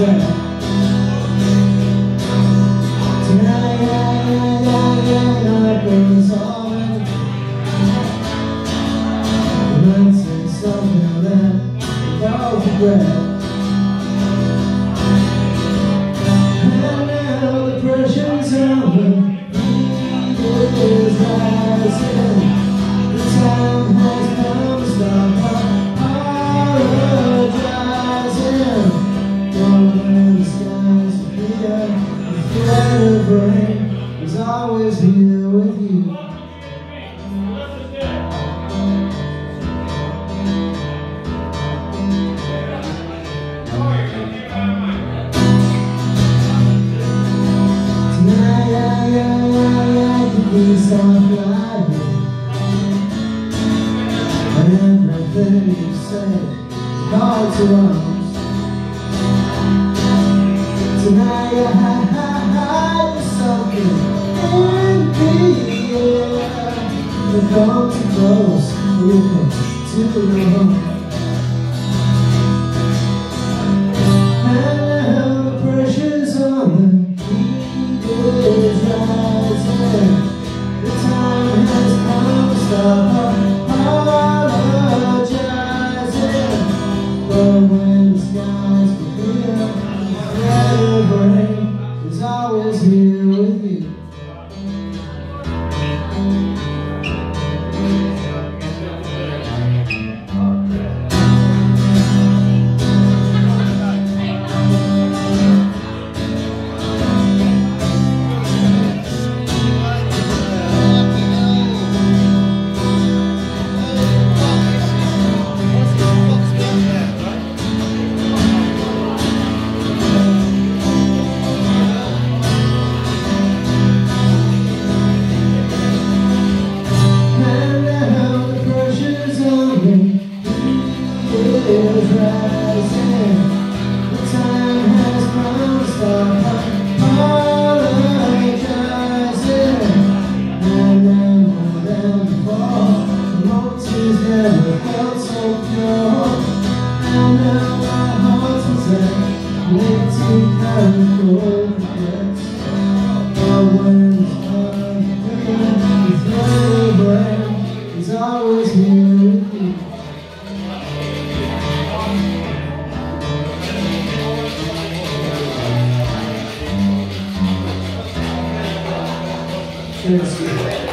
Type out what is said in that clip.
regret. Tonight, night brings all in. Let's say something that without regret. And now the pressure's on. The heat is rising. The time has come to stop apologizing. When the skies appear, the threat of rain is always here with you. Please stop driving. And everything you said called to arms. Tonight I hide something in the air. You come too close, you come too long. And now the pressure's on, the heat is rising. The time has come to stop apologizing. But when the skies clear, the threat of rain is always here with you. Is rising. The time has come to stop apologizing. And then more than before, the motives never felt so pure. And now my heart's insane, linked to chemical regrets. But when it's done, the threat of rain is always here with you. Thank you.